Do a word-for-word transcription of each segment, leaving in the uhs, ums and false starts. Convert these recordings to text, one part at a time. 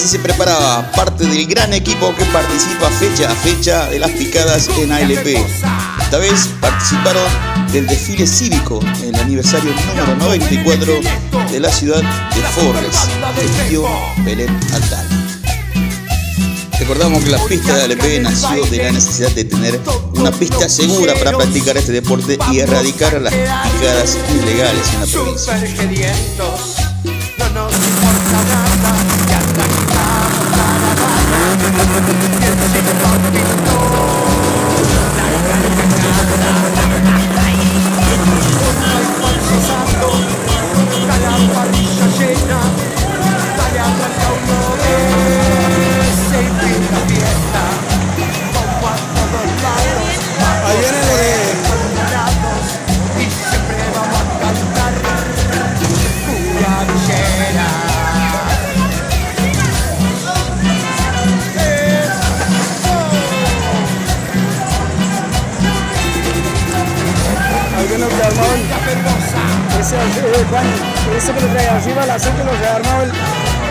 Así se preparaba parte del gran equipo que participa fecha a fecha de las picadas en A L P. Esta vez participaron del desfile cívico en el aniversario número noventa y cuatro de la ciudad de Forres, de Tío Belén Aldana. Recordamos que la pista de A L P nació de la necesidad de tener una pista segura para practicar este deporte y erradicar las picadas ilegales en la provincia. Ese, eh, Juan, ese que lo trae arriba, la azul que lo trae armado el...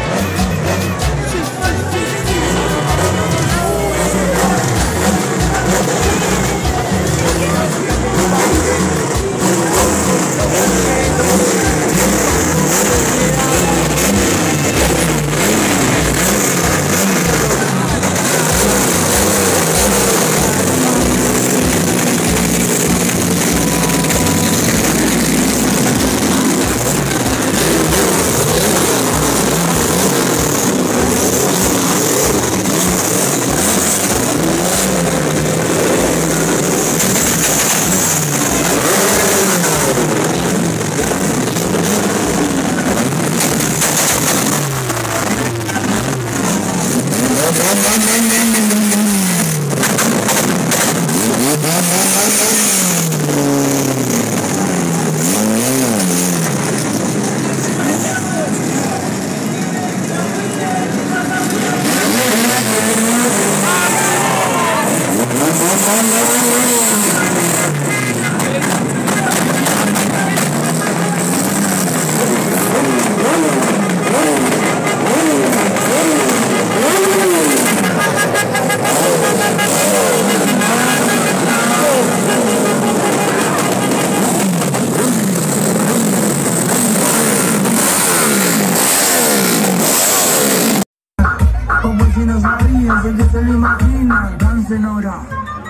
Si no sabías, el que se lo imagina, dancen ahora.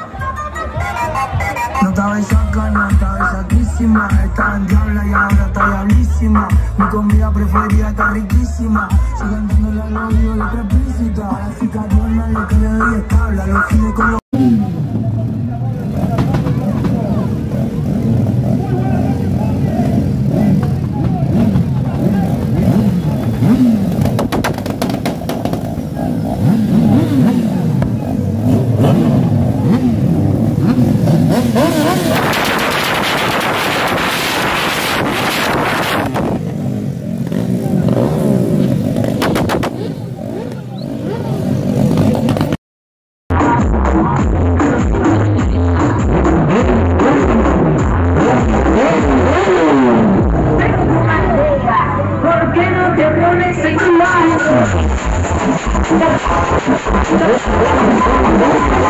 No estaba esa cana, estaba saquísima. Estaba en diabla y ahora está diablísima. Mi comida preferida está riquísima. Yo cantando la novio, la otra explícita. A la cicatona lo que le doy es tabla. Los cines con los...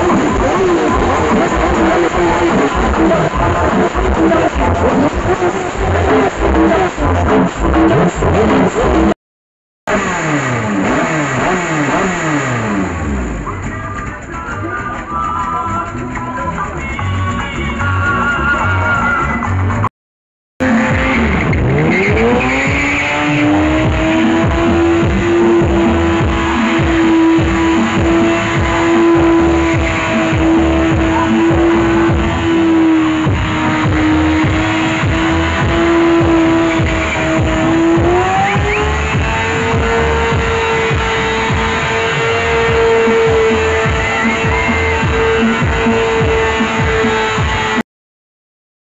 Thank you.